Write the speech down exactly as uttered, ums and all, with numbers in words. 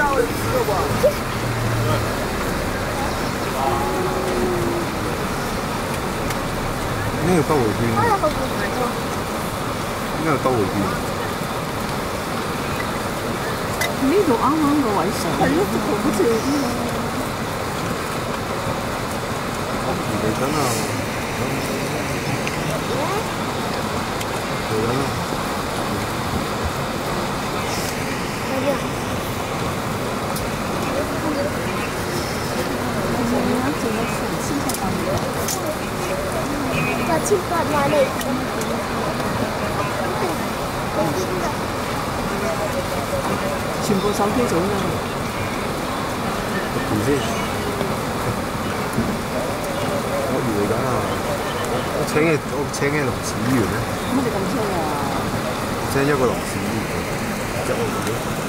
呢個兜回圈，呢個兜回圈。 呢度啱啱個位上。係咯，好似嚟緊啊！嚟緊啊！ 八千八買嚟。 全部手機做㗎。 讀住先。我嚟緊啊！我請嘅我請嘅臨時議員咧。 乜你咁衰啊？ 請一個臨時議員，就我